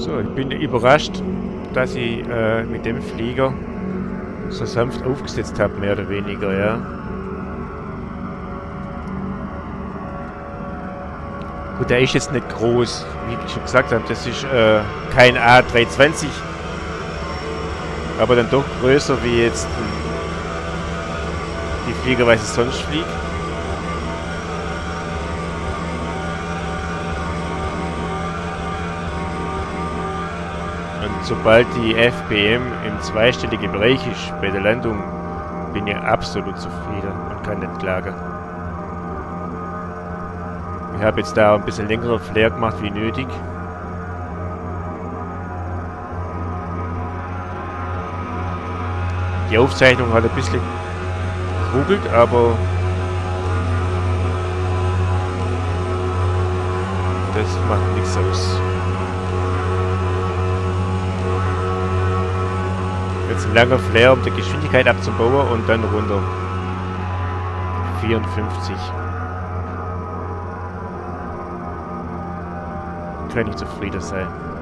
So, ich bin überrascht, dass ich mit dem Flieger so sanft aufgesetzt habe, mehr oder weniger, ja. Gut, der ist jetzt nicht groß, wie ich schon gesagt habe, das ist kein A320, aber dann doch größer wie jetzt die Flieger, was ich sonst fliege. Und sobald die FBM im zweistelligen Bereich ist bei der Landung, bin ich absolut zufrieden und kann nicht klagen. Ich habe jetzt da ein bisschen längere Flare gemacht wie nötig. Die Aufzeichnung hat ein bisschen geruckelt, aber das macht nichts aus. Jetzt ein langer Flare, um die Geschwindigkeit abzubauen und dann runter. 54. Kann ich zufrieden sein.